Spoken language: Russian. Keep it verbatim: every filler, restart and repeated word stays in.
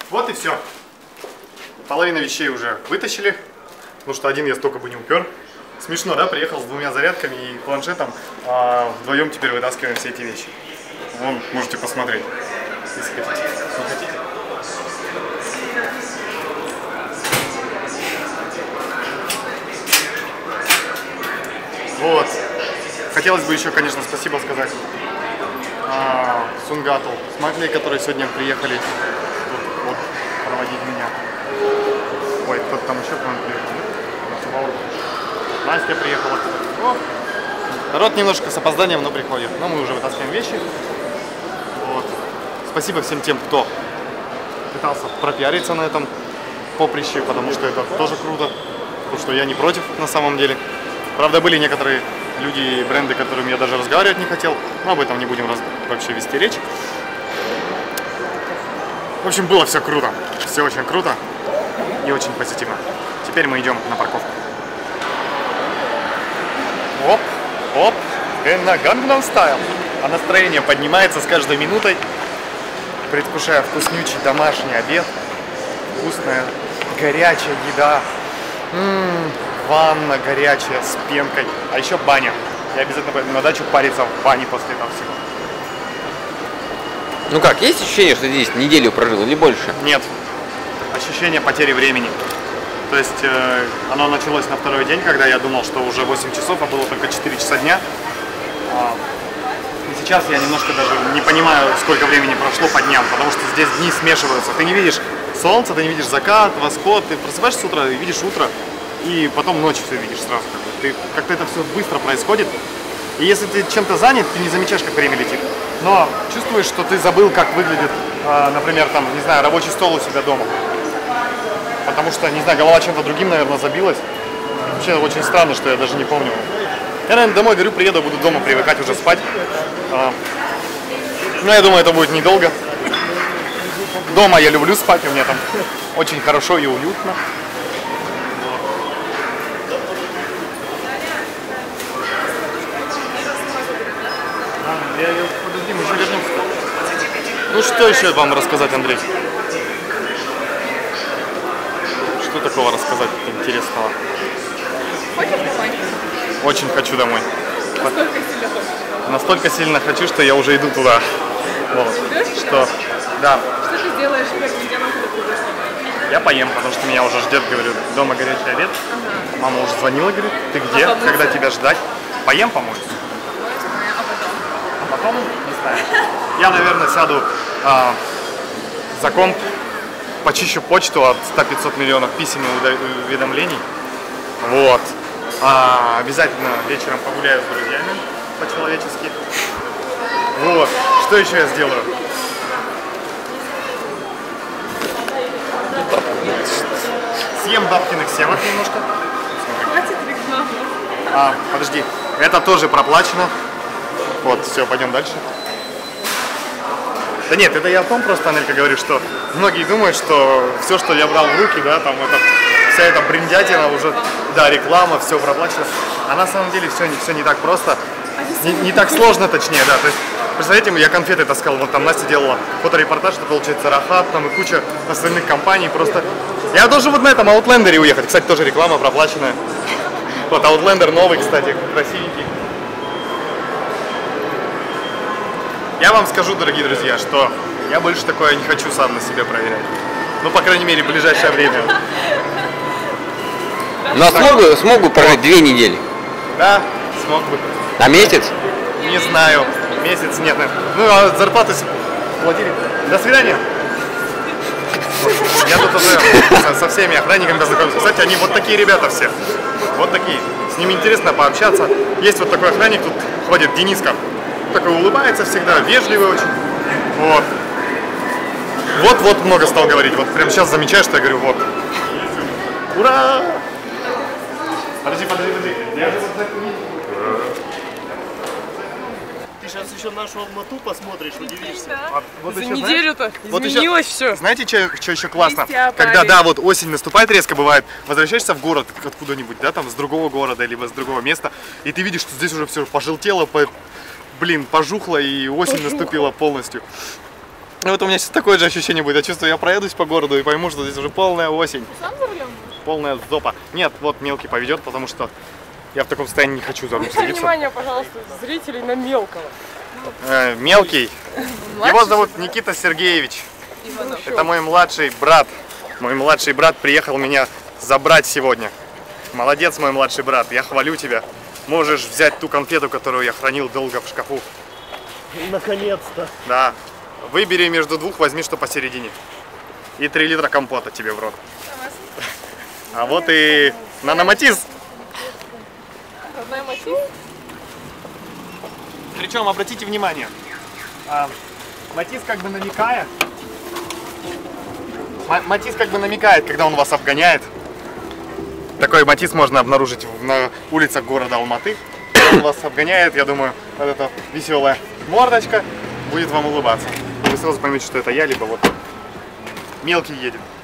Вот и все. Половина вещей уже вытащили, потому что один я столько бы не упер. Смешно, да? Приехал с двумя зарядками и планшетом, а вдвоем теперь вытаскиваем все эти вещи. Вон, можете посмотреть, если хотите. Не хотите? Вот. Хотелось бы еще, конечно, спасибо сказать а, Сунгату с Маклей, которые сегодня приехали тут, вот, проводить меня. Ой, кто-то там еще к нам приехал. Настя приехала. О, народ немножко с опозданием, но приходит. Но мы уже вытаскиваем вещи. Вот. Спасибо всем тем, кто пытался пропиариться на этом поприще, потому что это тоже круто. Потому что я не против на самом деле. Правда, были некоторые люди и бренды, с которыми я даже разговаривать не хотел. Но об этом не будем раз... вообще вести речь. В общем, было все круто. Все очень круто и очень позитивно. Теперь мы идем на парковку. Оп, оп, на Gangnam Style. А настроение поднимается с каждой минутой. Предвкушая вкуснючий домашний обед. Вкусная, горячая еда. М-м, ванна горячая с пенкой. А еще баня. Я обязательно пойду на дачу париться в бане после этого всего. Ну как, есть ощущение, что здесь неделю прожил или больше? Нет. Ощущение потери времени. То есть э, оно началось на второй день, когда я думал, что уже восемь часов, а было только четыре часа дня. А, и сейчас я немножко даже не понимаю, сколько времени прошло по дням, потому что здесь дни смешиваются. Ты не видишь солнце, ты не видишь закат, восход, ты просыпаешься с утра и видишь утро, и потом ночью все видишь сразу. Как-то как это все быстро происходит. И если ты чем-то занят, ты не замечаешь, как время летит. Но чувствуешь, что ты забыл, как выглядит, э, например, там, не знаю, рабочий стол у себя дома. Потому что, не знаю, голова чем-то другим, наверное, забилась. Вообще очень странно, что я даже не помню. Я, наверное, домой, говорю, приеду, буду дома привыкать уже спать. А, но я думаю, это будет недолго. Дома я люблю спать, у меня там очень хорошо и уютно. А, я, я, подожди, мы еще вернемся. Ну что еще вам рассказать, Андрей? Что такого рассказать интересного? Хочешь домой? Очень хочу домой. Настолько сильно хочешь? Настолько сильно хочу, что я уже иду туда. Вот. Идешь Что? Да. Что ты сделаешь первым делом, когда придешь домой? Я поем, потому что меня уже ждет, говорю, дома горячий обед. Ага. Мама уже звонила, говорит, ты где? А помыться? Когда тебя ждать? Поем, помоюсь. А потом? А потом, не знаю. Я, наверное, сяду а, за комп, почищу почту от ста-пятисот миллионов писем и уведомлений. Вот. А, обязательно вечером погуляю с друзьями по-человечески. Вот. Что еще я сделаю? Съем бабкиных семок немножко. Хватит рекламы. А, подожди. Это тоже проплачено. Вот, все, пойдем дальше. Да нет, это я о том просто, Анелька, говорю, что многие думают, что все, что я брал в руки, да, там это, вся эта бриндятина уже, да, реклама, все проплачено. А на самом деле все, все не так просто, не, не так сложно, точнее, да. То есть, представляете, я конфеты таскал, вот там Настя делала фоторепортаж, это получается Рахат, там и куча остальных компаний, просто... Я должен вот на этом Outlander'е уехать, кстати, тоже реклама проплаченная. Вот, Outlander новый, кстати, красивенький. Я вам скажу, дорогие друзья, что я больше такое не хочу сам на себе проверять. Ну, по крайней мере, в ближайшее время. Но смогу, смогу прожить две недели? Да, смог бы. На месяц? Не знаю. Месяц нет. Ну, а зарплату платили. До свидания. Я тут уже со, со всеми охранниками познакомился. Кстати, они вот такие ребята все. Вот такие. С ними интересно пообщаться. Есть вот такой охранник, тут ходит Дениска. Такой улыбается всегда, вежливый очень. Вот. Вот-вот много стал говорить. Вот прямо сейчас замечаю, что я говорю, вот. Ура! Подожди, подожди, подожди. Я же вот так увидел. Ты сейчас еще нашу Алмату посмотришь, удивишься. Да. А вот За еще, неделю-то вот еще- изменилось все. Знаете, что, что еще классно? Листья Когда, опали. да, вот осень наступает резко, бывает, возвращаешься в город откуда-нибудь, да, там с другого города, либо с другого места, и ты видишь, что здесь уже все пожелтело, по, блин, пожухло, и осень Пожухло. наступила полностью. Ну вот у меня сейчас такое же ощущение будет. Я чувствую, я проедусь по городу и пойму, что здесь уже полная осень. Сам за рулем? Полная зопа. Нет, вот мелкий поведет, потому что я в таком состоянии не хочу за руль Обращай садиться. внимание, пожалуйста, зрителей на мелкого. Э, мелкий. Его зовут Никита Сергеевич. Это мой младший брат. Мой младший брат приехал меня забрать сегодня. Молодец, мой младший брат, я хвалю тебя. Можешь взять ту конфету, которую я хранил долго в шкафу. Наконец-то. Да. Выбери между двух, возьми что посередине. И три литра компота тебе в рот. А вот и наноматиз. Родной мотив? Причем, обратите внимание, а, Матис как бы намекает, М- Матис как бы намекает, когда он вас обгоняет. Такой Матис можно обнаружить в- на улицах города Алматы. Когда он вас обгоняет, я думаю, вот эта веселая мордочка будет вам улыбаться. Вы сразу поймете, что это я, либо вот мелкий едет.